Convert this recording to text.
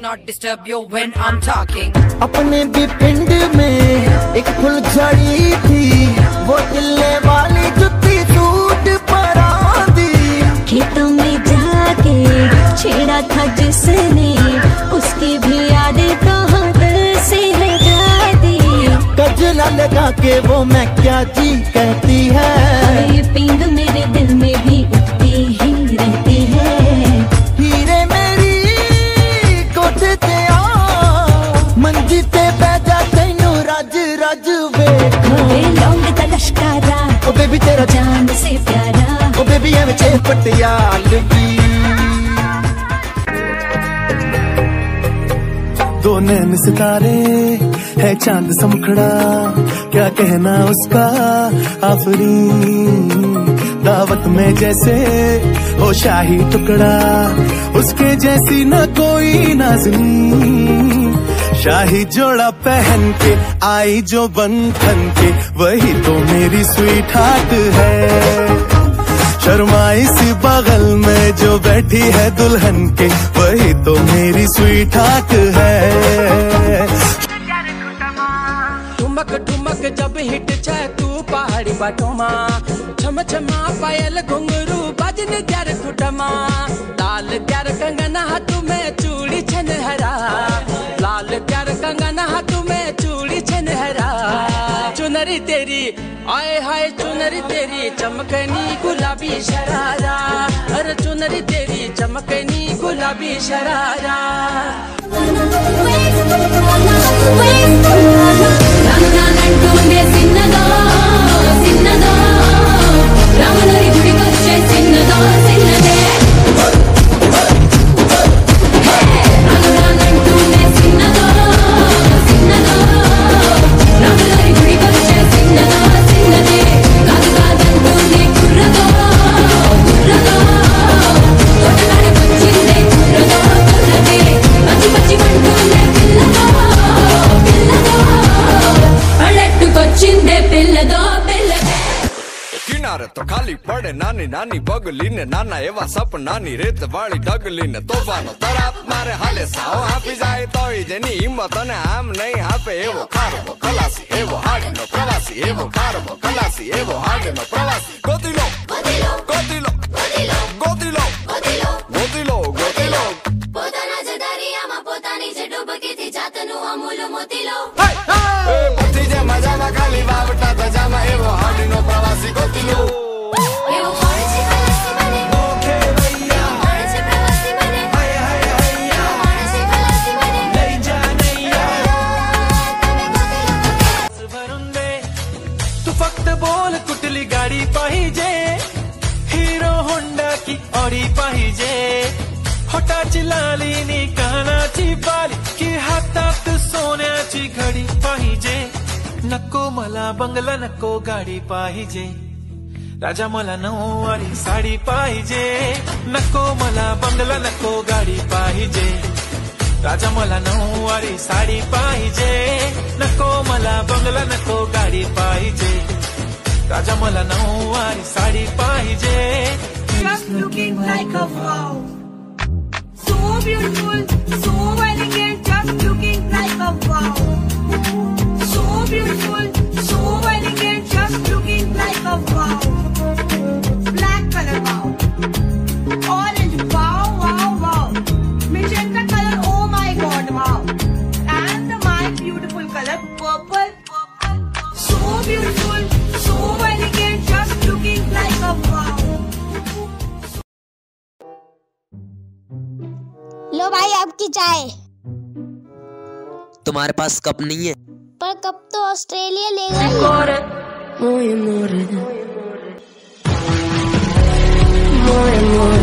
not disturb you when I'm talking. अपने भी पिंड में एक फुलझड़ी थी, वो टिल्ले वाली जुत्ती सूट परा दी। खेतों में जाके छेड़ा था जिसने, उसकी भी यादें तो दिल से हटा दी। गजला लगा के वो मैं क्या जी कहती है, ये पिंग मेरे दिल में भी उठती ही रहती है। हीरे मेरी कोठे ते आ, मंजी ते बैठा तैनू रज रज वेखा। लौंग दा लश्कारा, ओ बेबी तेरा जान से प्यारा, ओ बेबी एवें चे पटियालवी। दो नैन सितारे है चांद सा मुखड़ा, क्या कहना उसका आफरीन। दावत में जैसे हो शाही टुकड़ा, उसके जैसी न कोई नाज़नीन। शाही जोड़ा पहन के आई जो बंधन के, वही तो मेरी स्वीट हार्ट है। शर्माई सी बगल में जो बैठी है दुल्हन के, वही तो मेरी स्वीट हार्ट है। ठुमक ठुमक जब हिट छे तू पहाड़ी बाटोमा, छम छमा पायल घुंघरू बाजन ग्यार खुटमा। लाल ग्यार कंगना हाथ में चूड़ी छन हरा, लाल ग्यार कंगना हाथ में चूड़ी छन हरा। चुनरी तेरी आए हाय चुनरी तेरी चमकनी गुलाबी शरारा, अरे चुनरी तेरी चमकनी गुलाबी शरारा। तो खाली पड़े नानी नानी बगली ने, नाना एवा सपना नी रेत वाली डगली ने। तोफानो तराप मारे हाले साओ आपी जाए तो जेनी हिम्मत ने आम नहीं आपे। एवो खारबो खलासी एवो हाडनो प्रवासी, एवो खारबो खलासी एवो हाडनो प्रवासी। गोतिलो गोतिलो गोतिलो गोतिलो गोतिलो गोतिलो गोतिलो પોતાના જ દરિયામાં પોતાની જ ડૂબકી થી જાતનું અમૂલ મોતીલો। એ પતિ જે મજામાં ખાલી વાવટા તજામાં, એવો હાડનો પ્રવાસી ગોતિલો। એવો કોણ છે ખલાસી મને, ઓકે ભૈયા કોણ છે પ્રવાસી મને, હાય હાય હાય કોણ છે ખલાસી મને। લઈ જા નૈયા भरुंदे तू फक्त बोल कुठली गाडी पाहिजे, हिरो होंडा की ऑडी पाहिजे। होटाची लाली नी कानाची बाली, की हातात सोन्याची घडी पाहिजे। नको मला बंगला नको गाडी पाहिजे, राजा मला नऊवारी साडी पाहिजे। नको मला बंगला नको गाडी पाहिजे, राजा मला नऊवारी साडी पाहिजे। नको मला बंगला नको गाडी पाहिजे, राजा मला नऊवारी साडी पाहिजे। Just looking like a wow, so beautiful, so elegant, just looking like a wow. So beautiful, so elegant, just looking like a wow. Black color wow, orange wow, wow, wow. Magenta color, oh my god, wow. And my beautiful color, purple, purple. So beautiful, so elegant, just looking like a wow. लो भाई आपकी चाय। तुम्हारे पास cup नहीं है? पर cup तो Australia ले गए।